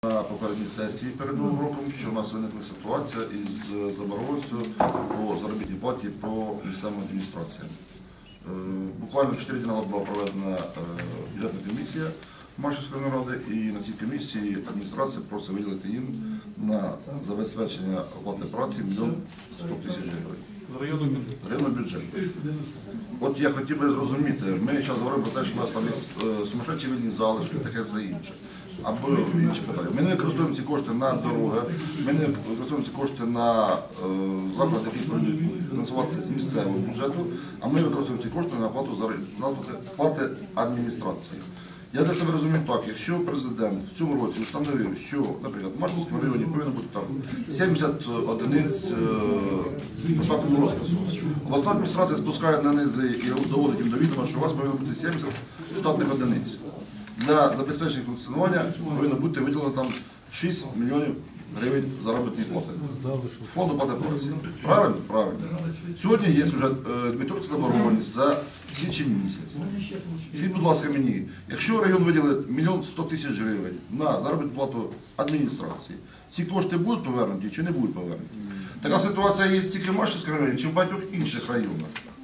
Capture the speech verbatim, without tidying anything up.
На попередній сесії перед Новим роком, що в нас виникла ситуація із заборгованістю по заробітній платі по місцевим адміністраціям. Буквально чотири дні назад була проведена бюджетна комісія Машівської ради, і на цій комісії адміністрація просить виділити їм на забезпечення оплати праці мільйон сто тисяч гривень. З районного бюджету. Районного бюджету. От я хотів би зрозуміти, ми зараз говоримо про те, що у нас там є сумасшедші вільні залишки, таке все інше. Або інші питання. Ми не використовуємо ці кошти на дороги, ми не використовуємо ці кошти на е, заклади, які будуть фінансуватися з місцевого бюджету, а ми використовуємо ці кошти на оплату плати адміністрації. Я для себе розумію так, якщо президент в цьому році встановив, що, наприклад, в Машівському районі повинно бути там сімдесят одиниць штатного розпису, обласна адміністрація спускає на низи і доводить їм до відома, що у вас повинно бути сімдесят штатних одиниць. Для забезпечення функціонування повинно бути виділено там шість мільйонів гривень заробітної плати. Фонду плати праці. Правильно? Правильно. Сьогодні є вже Дмитровська заборгованість за січень місяць. Скажіть, будь ласка, мені, якщо район виділить мільйон сто тисяч гривень на заробітну плату адміністрації, ці кошти будуть повернуті чи не будуть повернуті? Така ситуація є тільки в Машівському районі чи в багатьох інших районах.